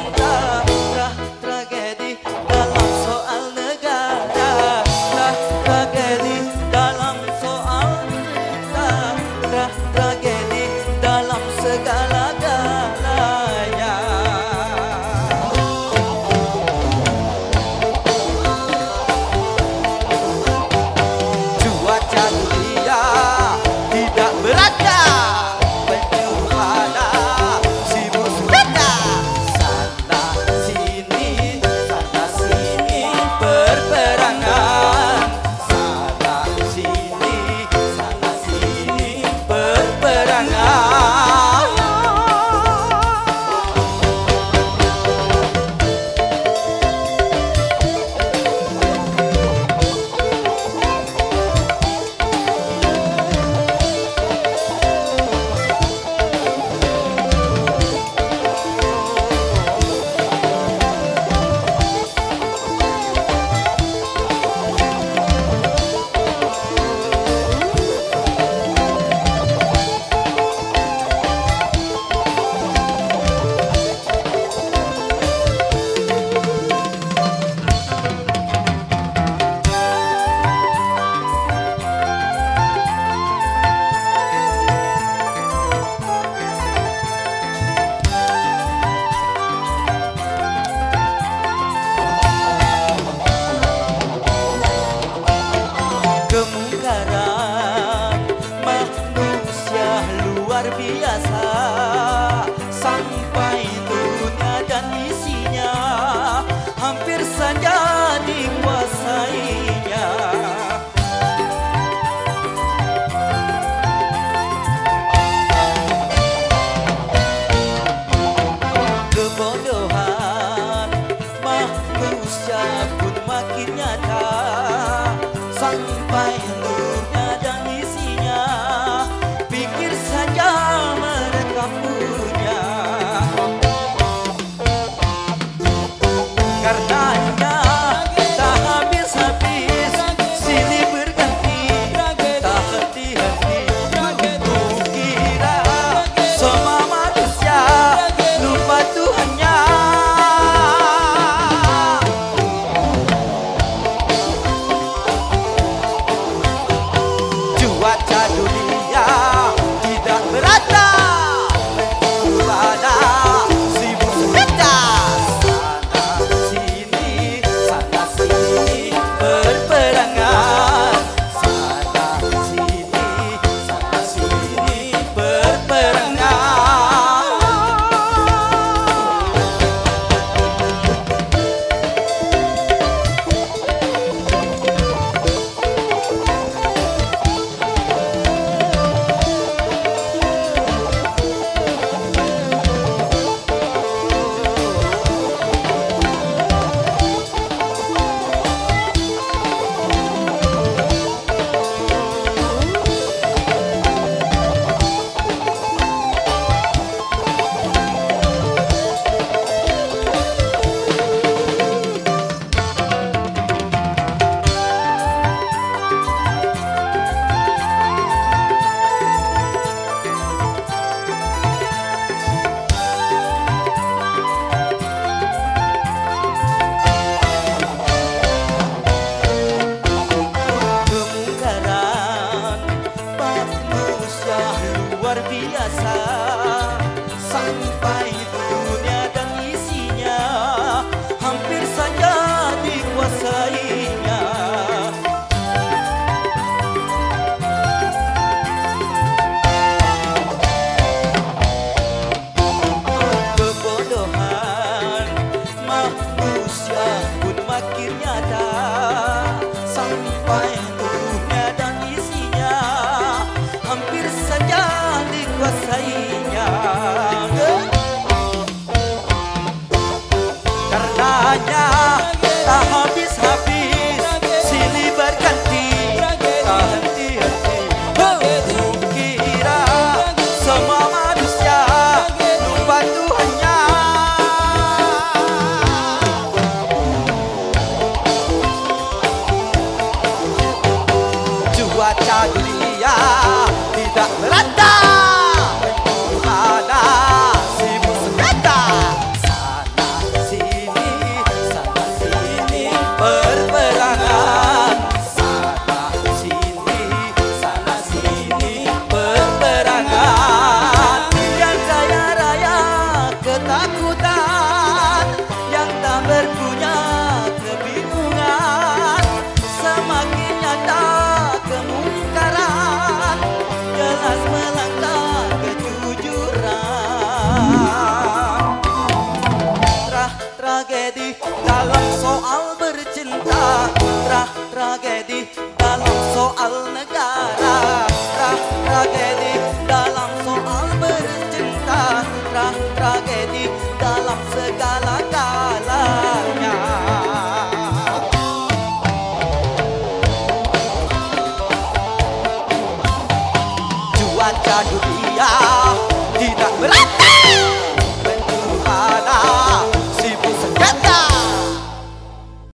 tragedi dalam soal negara, tragedi dalam soal tragedi dalam segala-galanya. Cuaca dunia tidak berada, penjuru pada sibuk sepeda. Sana sini berperangan. Sana sini berperangan. Kemungkaran manusia luar biasa, sampai dunia dan isinya hampir saja dikuasainya. Kebodohan manusia pun makin nyata, sampai dunia dan isinya pikir saja mereka punya. Karenanya tak habis-habis silih berganti, tak henti-henti kukira semua manusia lupa Tuhannya. Cuaca dunia tidak berada, penjuru pada sibuk sepeda. Sana sini berperangan. Sana sini berperangan. Luar biasa, sampai dunia dan isinya hampir saja dikuasainya. Kebodohan manusia pun makin nyata, sampai dunia dan isinya hampir saja dikuasainya. Karenanya tak habis-habis silih berganti, tak henti-henti kukira semua manusia lupa Tuhannya. Cuaca dunia tidak berada, penjuru pada soal negara, tragedi dalam soal bercinta, tragedi dalam segala-galanya. Cuaca dunia